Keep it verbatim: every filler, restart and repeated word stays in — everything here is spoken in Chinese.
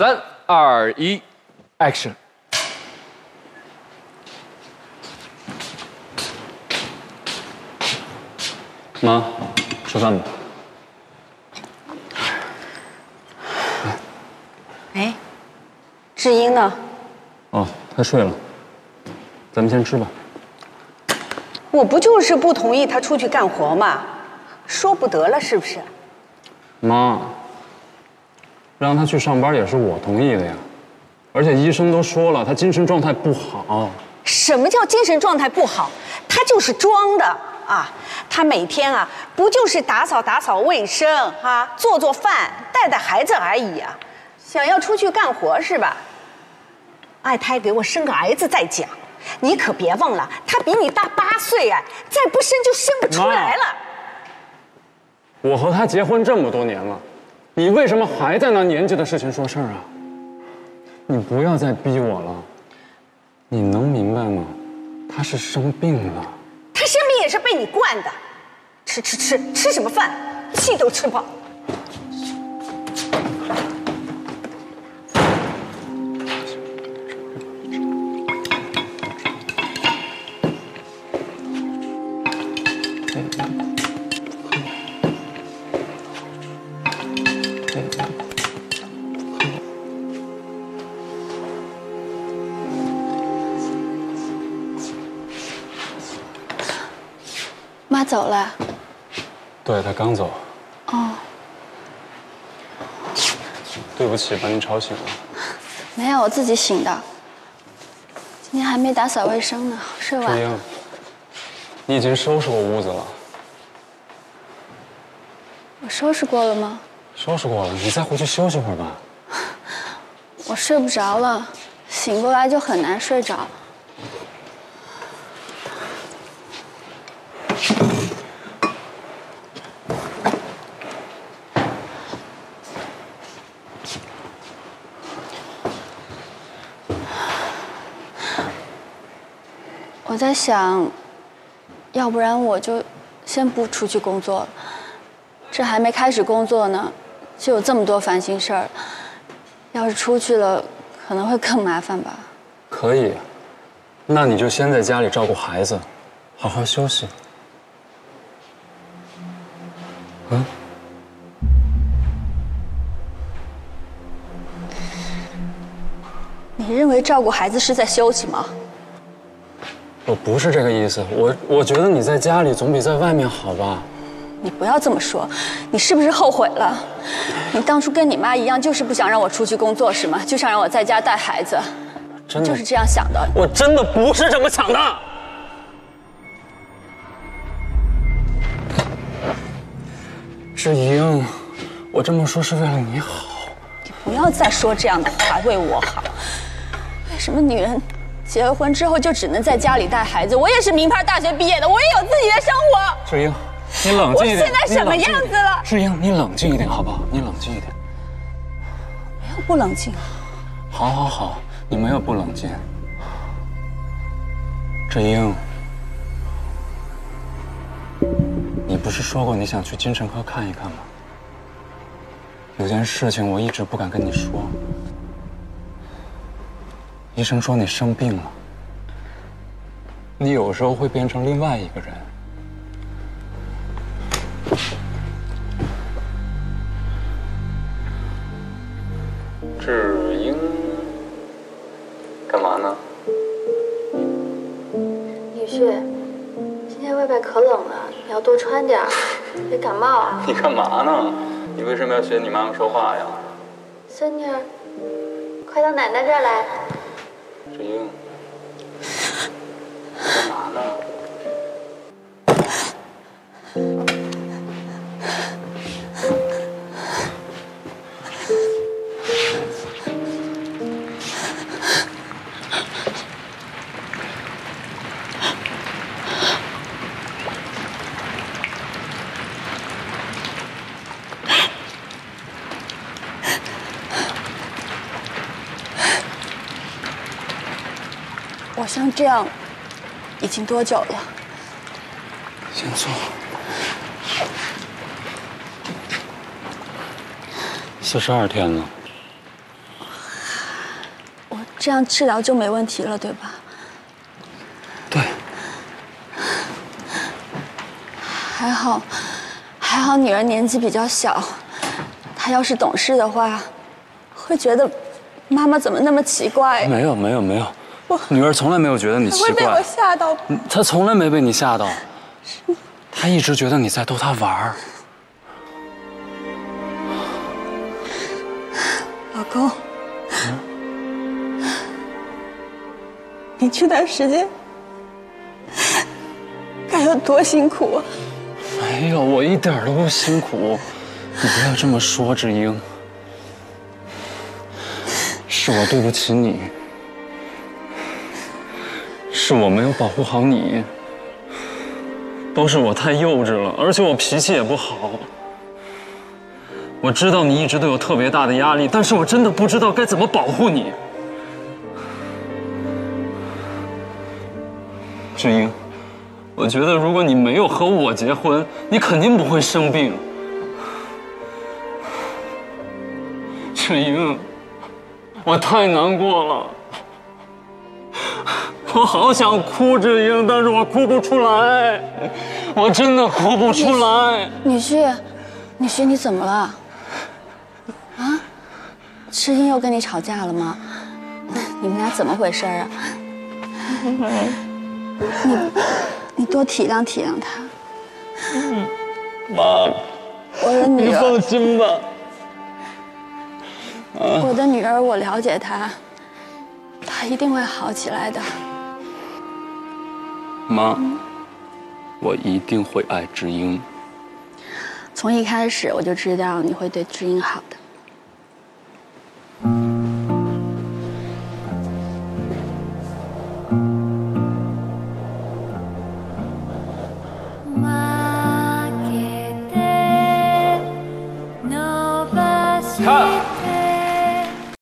三二一 ，Action！ 妈，吃饭吧。 哎，志英呢？ 哦，他睡了。咱们先吃吧。 我不就是不同意他出去干活吗？说不得了是不是？ 妈，让他去上班也是我同意的呀。而且医生都说了，他精神状态不好。 什么叫精神状态不好？他就是装的啊！他每天啊，不就是打扫打扫卫生啊，做做饭，带带孩子而已啊。想要出去干活是吧？爱胎给我生个儿子再讲。你可别忘了，他比你大八岁哎，再不生就生不出来了。 我和他结婚这么多年了，你为什么还在拿年纪的事情说事儿啊？你不要再逼我了。你能明白吗？他是生病了。 他生病也是被你惯的。吃吃吃吃什么饭？气都吃饱。 妈走了。 对，他刚走。 哦。 对不起，把你吵醒了。 没有，我自己醒的。今天还没打扫卫生呢，睡晚了。 志英，你已经收拾过屋子了。 我收拾过了吗？ 收拾过了，你再回去休息会儿吧。 我睡不着了，醒过来就很难睡着。我在想，要不然我就先不出去工作了。这还没开始工作呢，就有这么多烦心事儿。要是出去了，可能会更麻烦吧。 可以，那你就先在家里照顾孩子，好好休息。嗯。 你认为照顾孩子是在休息吗？ 我不是这个意思，我我觉得你在家里总比在外面好吧。 你不要这么说，你是不是后悔了？你当初跟你妈一样，就是不想让我出去工作是吗？就想让我在家带孩子， 真的就是这样想的。 我真的不是这么想的。志英，我这么说是为了你好。 你不要再说这样的话，为我好。为什么女人结了婚之后就只能在家里带孩子？我也是名牌大学毕业的，我也有自己的生活。 志英。你冷静一点。 我现在什么样子了？ 志英，你冷静一点好不好？你冷静一点。 没有不冷静。 好，好，好，你没有不冷静。志英，你不是说过你想去精神科看一看吗？有件事情我一直不敢跟你说。医生说你生病了，你有时候会变成另外一个人。志英，干嘛呢？ 雨旭，今天外边可冷了，你要多穿点，别感冒啊。 你干嘛呢？你为什么要学你妈妈说话呀？ 孙女儿，快到奶奶这儿来。 志英，干嘛呢？ 我像这样，已经多久了？ 先坐。四十二天了。 这样治疗就没问题了，对吧？ 对。 还好，还好女儿年纪比较小，她要是懂事的话，会觉得妈妈怎么那么奇怪。 没有没有没有，女儿从来没有觉得你奇怪。 会被我吓到。 她从来没被你吓到，她一直觉得你在逗她玩儿。 老公，嗯、你这段时间该有多辛苦啊！ 没有，我一点都不辛苦，你不要这么说，志英。是我对不起你，是我没有保护好你，都是我太幼稚了，而且我脾气也不好。我知道你一直都有特别大的压力，但是我真的不知道该怎么保护你。志英，我觉得如果你没有和我结婚，你肯定不会生病。志英，我太难过了，我好想哭，志英，但是我哭不出来，我真的哭不出来。 女婿，女婿，你怎么了？啊？志英又跟你吵架了吗？你们俩怎么回事啊？你你多体谅体谅他。 嗯，妈， 我的女儿， 你放心吧。 我的女儿，我了解她，她一定会好起来的。 妈，我一定会爱志英。 从一开始我就知道你会对志英好的。 看。